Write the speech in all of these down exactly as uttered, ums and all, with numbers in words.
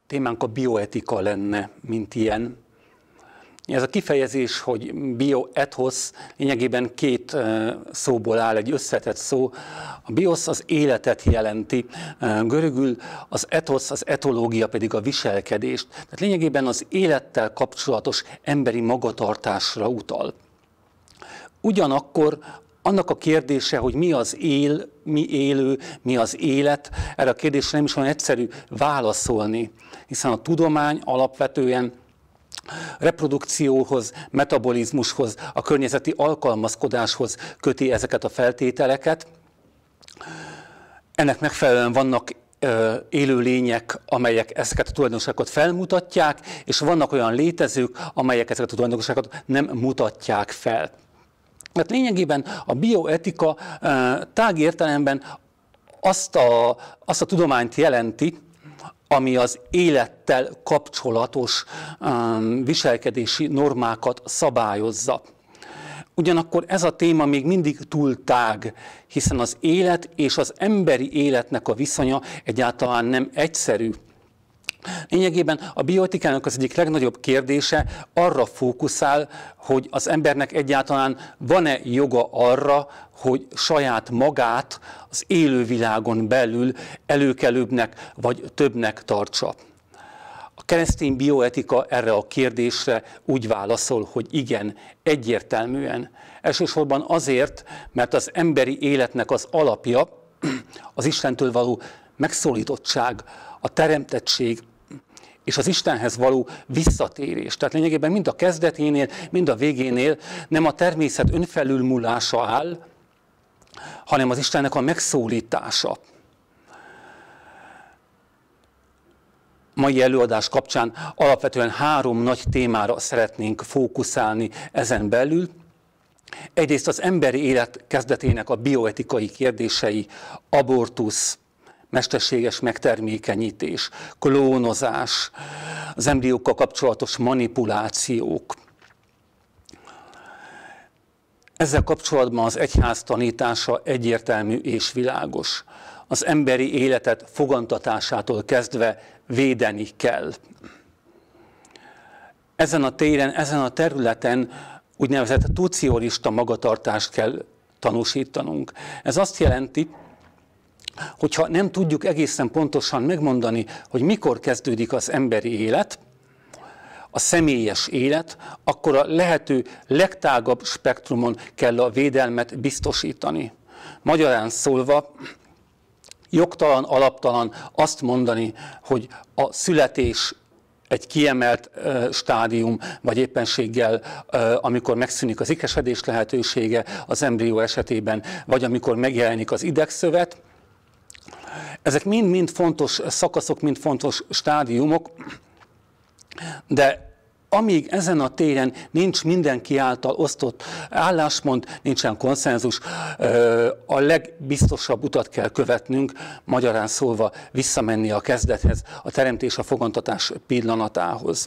témánk a bioetika lenne, mint ilyen. Ez a kifejezés, hogy bioethos, lényegében két szóból áll, egy összetett szó. A bios az életet jelenti, görögül az ethos, az etológia pedig a viselkedést. Tehát lényegében az élettel kapcsolatos emberi magatartásra utal. Ugyanakkor annak a kérdése, hogy mi az él, mi élő, mi az élet, erre a kérdésre nem is olyan egyszerű válaszolni, hiszen a tudomány alapvetően reprodukcióhoz, metabolizmushoz, a környezeti alkalmazkodáshoz köti ezeket a feltételeket. Ennek megfelelően vannak élőlények, amelyek ezeket a tulajdonságokat felmutatják, és vannak olyan létezők, amelyek ezeket a tulajdonságokat nem mutatják fel. Tehát lényegében a bioetika tág értelemben azt a, azt a tudományt jelenti, ami az élettel kapcsolatos um, viselkedési normákat szabályozza. Ugyanakkor ez a téma még mindig túl tág, hiszen az élet és az emberi életnek a viszonya egyáltalán nem egyszerű. Lényegében a bioetikának az egyik legnagyobb kérdése arra fókuszál, hogy az embernek egyáltalán van-e joga arra, hogy saját magát az élővilágon belül előkelőbbnek vagy többnek tartsa. A keresztény bioetika erre a kérdésre úgy válaszol, hogy igen, egyértelműen. Elsősorban azért, mert az emberi életnek az alapja az Istentől való megszólítottság, a teremtettség és az Istenhez való visszatérés. Tehát lényegében mind a kezdeténél, mind a végénél nem a természet önfelülmúlása áll, hanem az Istennek a megszólítása. Mai előadás kapcsán alapvetően három nagy témára szeretnénk fókuszálni ezen belül. Egyrészt az emberi élet kezdetének a bioetikai kérdései, abortusz, mesterséges megtermékenyítés, klónozás, az embriókkal kapcsolatos manipulációk. Ezzel kapcsolatban az egyház tanítása egyértelmű és világos. Az emberi életet fogantatásától kezdve védeni kell. Ezen a téren, ezen a területen úgynevezett tuciorista magatartást kell tanúsítanunk. Ez azt jelenti, hogyha nem tudjuk egészen pontosan megmondani, hogy mikor kezdődik az emberi élet, a személyes élet, akkor a lehető legtágabb spektrumon kell a védelmet biztosítani. Magyarán szólva, jogtalan, alaptalan azt mondani, hogy a születés egy kiemelt uh, stádium, vagy éppenséggel, uh, amikor megszűnik az ikesedés lehetősége az embrió esetében, vagy amikor megjelenik az idegszövet. Ezek mind-mind fontos szakaszok, mind fontos stádiumok, de amíg ezen a téren nincs mindenki által osztott álláspont, nincsen konszenzus, a legbiztosabb utat kell követnünk, magyarán szólva visszamenni a kezdethez, a teremtés, a fogantatás pillanatához.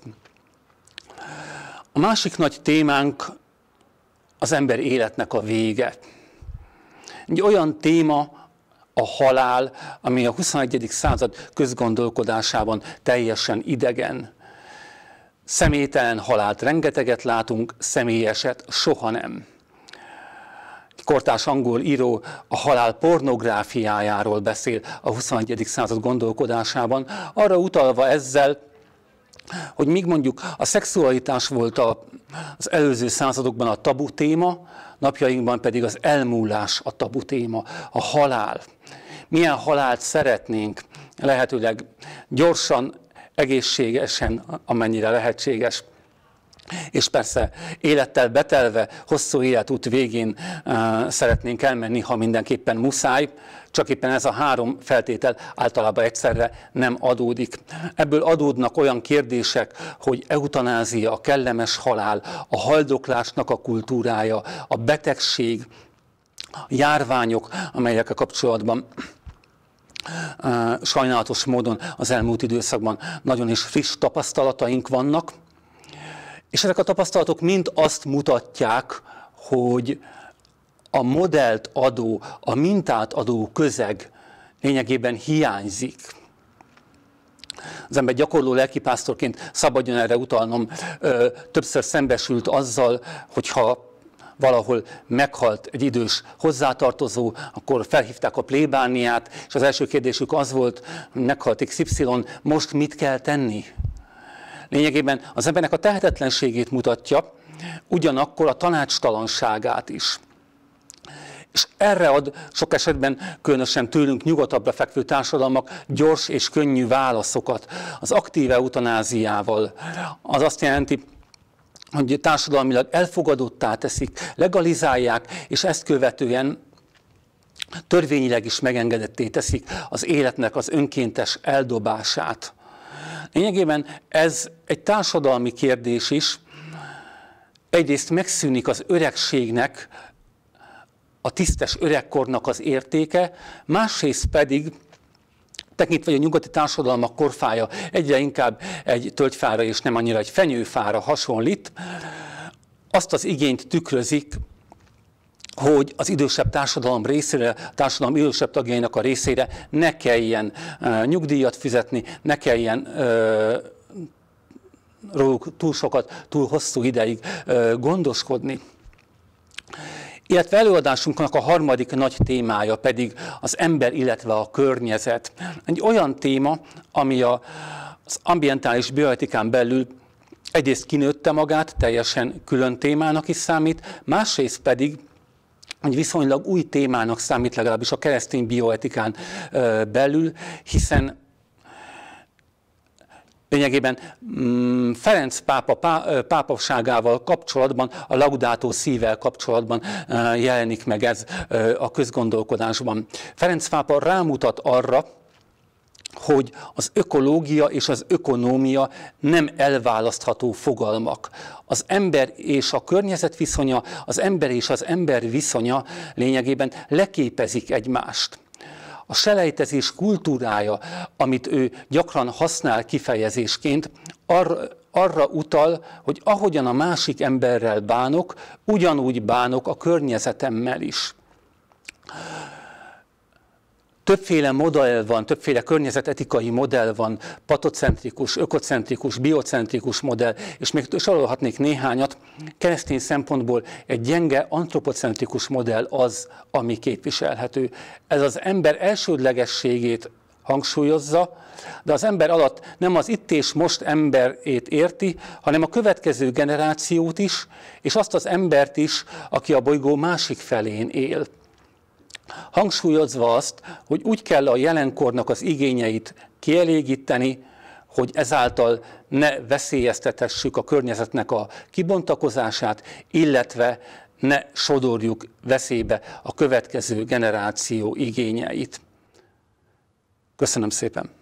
A másik nagy témánk az ember életnek a vége. Egy olyan téma, a halál, ami a huszonegyedik század közgondolkodásában teljesen idegen. Személytelen halált rengeteget látunk, személyeset soha nem. Kortárs angol író a halál pornográfiájáról beszél a huszonegyedik század gondolkodásában, arra utalva ezzel, hogy míg mondjuk a szexualitás volt az előző századokban a tabu téma, napjainkban pedig az elmúlás a tabu téma, a halál. Milyen halált szeretnénk, lehetőleg gyorsan, egészségesen, amennyire lehetséges, és persze élettel betelve, hosszú életút végén uh, szeretnénk elmenni, ha mindenképpen muszáj, csak éppen ez a három feltétel általában egyszerre nem adódik. Ebből adódnak olyan kérdések, hogy eutanázia, a kellemes halál, a haldoklásnak a kultúrája, a betegség, a járványok, amelyekkel kapcsolatban Uh, sajnálatos módon az elmúlt időszakban nagyon is friss tapasztalataink vannak, és ezek a tapasztalatok mind azt mutatják, hogy a modellt adó, a mintát adó közeg lényegében hiányzik. Az ember gyakorló lelkipásztorként, szabadjon erre utalnom, többször szembesült azzal, hogyha valahol meghalt egy idős hozzátartozó, akkor felhívták a plébániát, és az első kérdésük az volt, meghalt iksz ipszilon, most mit kell tenni? Lényegében az embernek a tehetetlenségét mutatja, ugyanakkor a tanácstalanságát is. És erre ad sok esetben, különösen tőlünk nyugatabbra fekvő társadalmak gyors és könnyű válaszokat. Az aktív eutanáziával az azt jelenti, hogy társadalmilag elfogadottá teszik, legalizálják, és ezt követően törvényileg is megengedetté teszik az életnek az önkéntes eldobását. Lényegében ez egy társadalmi kérdés is. Egyrészt megszűnik az öregségnek, a tisztes öregkornak az értéke, másrészt pedig, tekintve, hogy a nyugati társadalmak korfája egyre inkább egy tölgyfára és nem annyira egy fenyőfára hasonlít, azt az igényt tükrözik, hogy az idősebb társadalom részére, a társadalom idősebb tagjainak a részére ne kelljen uh, nyugdíjat fizetni, ne kelljen uh, róluk túl sokat, túl hosszú ideig uh, gondoskodni. Illetve előadásunknak a harmadik nagy témája pedig az ember, illetve a környezet. Egy olyan téma, ami az ambientális bioetikán belül egyrészt kinőtte magát, teljesen külön témának is számít, másrészt pedig egy viszonylag új témának számít, legalábbis a keresztény bioetikán belül, hiszen lényegében Ferenc pápa pápaságával kapcsolatban, a Laudato Si-vel kapcsolatban jelenik meg ez a közgondolkodásban. Ferenc pápa rámutat arra, hogy az ökológia és az ökonómia nem elválasztható fogalmak. Az ember és a környezet viszonya, az ember és az ember viszonya lényegében leképezik egymást. A selejtezés kultúrája, amit ő gyakran használ kifejezésként, arra, arra utal, hogy ahogyan a másik emberrel bánok, ugyanúgy bánok a környezetemmel is. Többféle modell van, többféle környezetetikai modell van, patocentrikus, ökocentrikus, biocentrikus modell, és még sorolhatnék néhányat. Keresztény szempontból egy gyenge antropocentrikus modell az, ami képviselhető. Ez az ember elsődlegességét hangsúlyozza, de az ember alatt nem az itt és most emberét érti, hanem a következő generációt is, és azt az embert is, aki a bolygó másik felén él. Hangsúlyozva azt, hogy úgy kell a jelenkornak az igényeit kielégíteni, hogy ezáltal ne veszélyeztetessük a környezetnek a kibontakozását, illetve ne sodorjuk veszélybe a következő generáció igényeit. Köszönöm szépen!